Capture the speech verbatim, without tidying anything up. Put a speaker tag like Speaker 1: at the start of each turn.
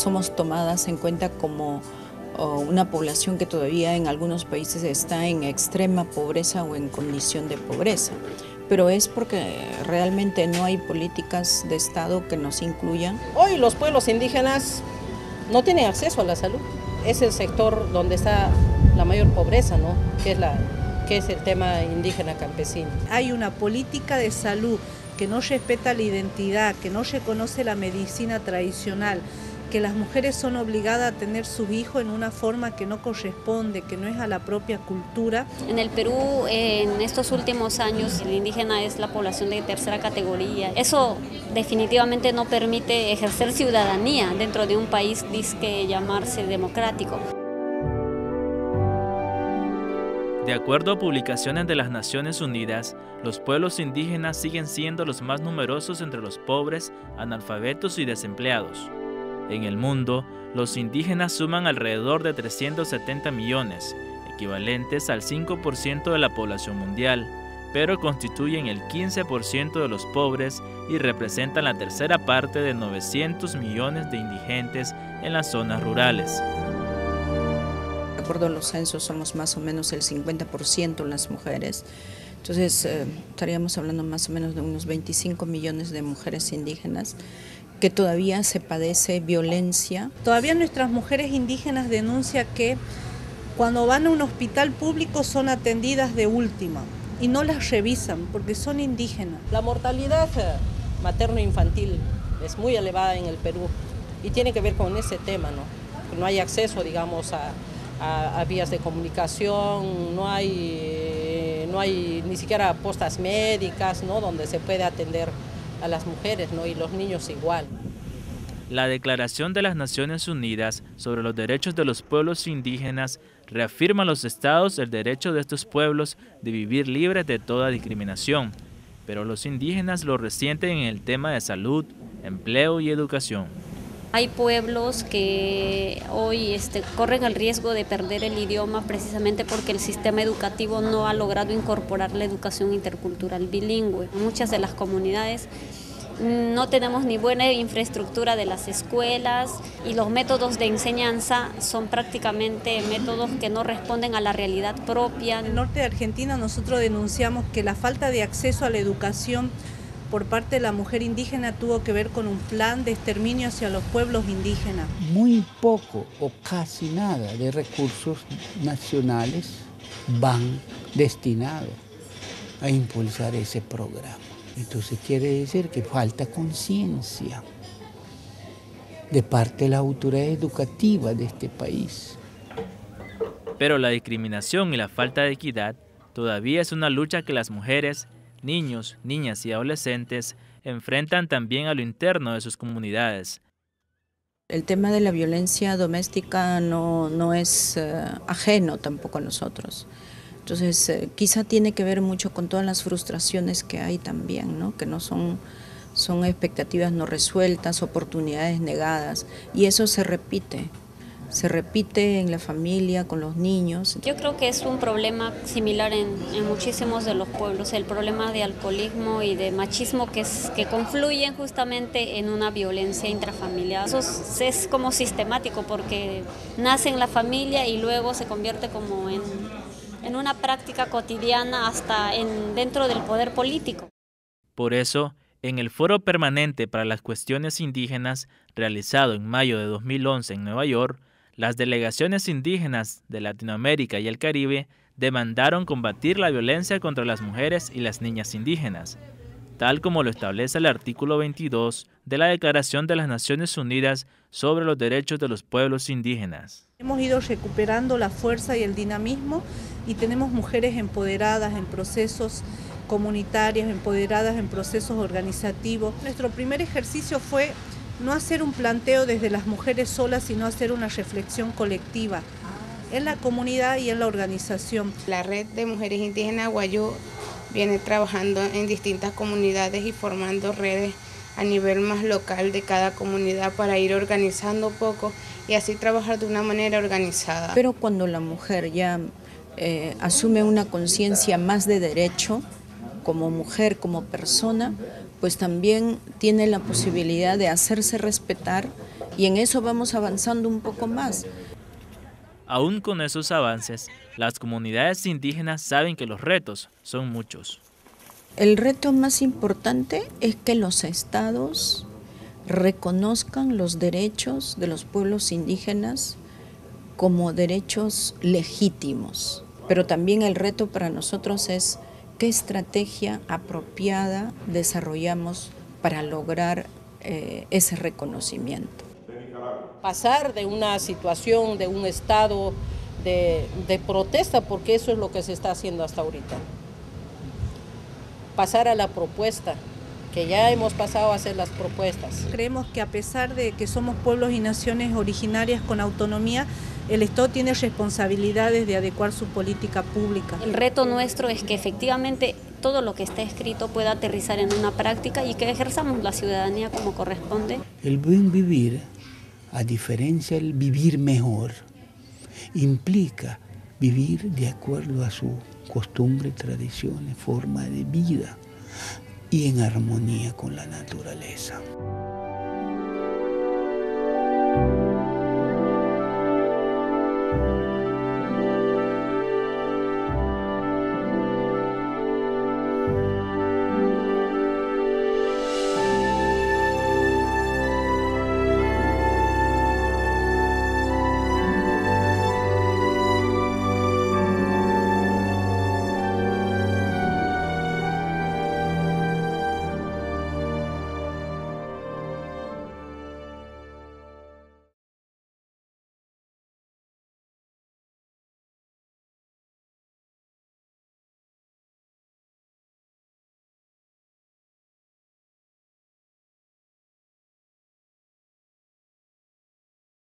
Speaker 1: somos tomadas en cuenta como oh, una población que todavía en algunos países está en extrema pobreza o en condición de pobreza. Pero es porque realmente no hay políticas de Estado que nos incluyan.
Speaker 2: Hoy los pueblos indígenas no tienen acceso a la salud. Es el sector donde está la mayor pobreza, ¿no? que, es la, que es el tema indígena campesino.
Speaker 3: Hay una política de salud que no respeta la identidad, que no reconoce la medicina tradicional, que las mujeres son obligadas a tener sus hijos en una forma que no corresponde, que no es a la propia cultura.
Speaker 4: En el Perú, en estos últimos años, el indígena es la población de tercera categoría. Eso definitivamente no permite ejercer ciudadanía dentro de un país disque llamarse democrático.
Speaker 5: De acuerdo a publicaciones de las Naciones Unidas, los pueblos indígenas siguen siendo los más numerosos entre los pobres, analfabetos y desempleados. En el mundo, los indígenas suman alrededor de trescientos setenta millones, equivalentes al cinco por ciento de la población mundial, pero constituyen el quince por ciento de los pobres y representan la tercera parte de novecientos millones de indigentes en las zonas rurales.
Speaker 1: De acuerdo a los censos, somos más o menos el cincuenta por ciento las mujeres. Entonces, eh, estaríamos hablando más o menos de unos veinticinco millones de mujeres indígenas que todavía se padece violencia.
Speaker 3: Todavía nuestras mujeres indígenas denuncian que cuando van a un hospital público son atendidas de última y no las revisan porque son indígenas.
Speaker 2: La mortalidad materno-infantil es muy elevada en el Perú y tiene que ver con ese tema, ¿no? No hay acceso, digamos, a, a, a vías de comunicación, no hay, no hay ni siquiera postas médicas, ¿no? Donde se puede atender a las mujeres, ¿no? Y los niños igual.
Speaker 5: La Declaración de las Naciones Unidas sobre los Derechos de los Pueblos Indígenas reafirma a los estados el derecho de estos pueblos de vivir libres de toda discriminación, pero los indígenas lo resienten en el tema de salud, empleo y educación.
Speaker 4: Hay pueblos que hoy este, corren el riesgo de perder el idioma precisamente porque el sistema educativo no ha logrado incorporar la educación intercultural bilingüe. Muchas de las comunidades no tenemos ni buena infraestructura de las escuelas y los métodos de enseñanza son prácticamente métodos que no responden a la realidad propia.
Speaker 3: En el norte de Argentina nosotros denunciamos que la falta de acceso a la educación por parte de la mujer indígena tuvo que ver con un plan de exterminio hacia los pueblos indígenas.
Speaker 6: Muy poco o casi nada de recursos nacionales van destinados a impulsar ese programa. Entonces quiere decir que falta conciencia de parte de la autoridad educativa de este país.
Speaker 5: Pero la discriminación y la falta de equidad todavía es una lucha que las mujeres, niños, niñas y adolescentes enfrentan también a lo interno de sus comunidades.
Speaker 1: El tema de la violencia doméstica no, no es eh, ajeno tampoco a nosotros. Entonces, eh, quizá tiene que ver mucho con todas las frustraciones que hay también, ¿no? Que no son, son expectativas no resueltas, oportunidades negadas, y eso se repite. Se repite en la familia, con los niños.
Speaker 4: Yo creo que es un problema similar en, en muchísimos de los pueblos, el problema de alcoholismo y de machismo que, es, que confluyen justamente en una violencia intrafamiliar. Eso es, es como sistemático porque nace en la familia y luego se convierte como en, en una práctica cotidiana hasta en, dentro del poder político.
Speaker 5: Por eso, en el Foro Permanente para las Cuestiones Indígenas, realizado en mayo de dos mil once en Nueva York, las delegaciones indígenas de Latinoamérica y el Caribe demandaron combatir la violencia contra las mujeres y las niñas indígenas, tal como lo establece el artículo veintidós de la Declaración de las Naciones Unidas sobre los Derechos de los Pueblos Indígenas.
Speaker 3: Hemos ido recuperando la fuerza y el dinamismo y tenemos mujeres empoderadas en procesos comunitarios, empoderadas en procesos organizativos. Nuestro primer ejercicio fue no hacer un planteo desde las mujeres solas, sino hacer una reflexión colectiva en la comunidad y en la organización.
Speaker 7: La red de mujeres indígenas Guayú viene trabajando en distintas comunidades y formando redes a nivel más local de cada comunidad para ir organizando un poco y así trabajar de una manera organizada.
Speaker 1: Pero cuando la mujer ya eh, asume una conciencia más de derecho, como mujer, como persona, pues también tiene la posibilidad de hacerse respetar Y en eso vamos avanzando un poco más.
Speaker 5: Aún con esos avances, las comunidades indígenas saben que los retos son muchos.
Speaker 1: El reto más importante es que los estados reconozcan los derechos de los pueblos indígenas como derechos legítimos. Pero también el reto para nosotros es qué estrategia apropiada desarrollamos para lograr eh, ese reconocimiento.
Speaker 2: Pasar de una situación, de un estado de, de protesta, porque eso es lo que se está haciendo hasta ahorita. Pasar a la propuesta, que ya hemos pasado a hacer las propuestas.
Speaker 3: Creemos que a pesar de que somos pueblos y naciones originarias con autonomía, el Estado tiene responsabilidades de adecuar su política pública.
Speaker 4: El reto nuestro es que efectivamente todo lo que está escrito pueda aterrizar en una práctica y que ejerzamos la ciudadanía como corresponde.
Speaker 6: El buen vivir, a diferencia del vivir mejor, implica vivir de acuerdo a su costumbre, tradiciones, forma de vida y en armonía con la naturaleza.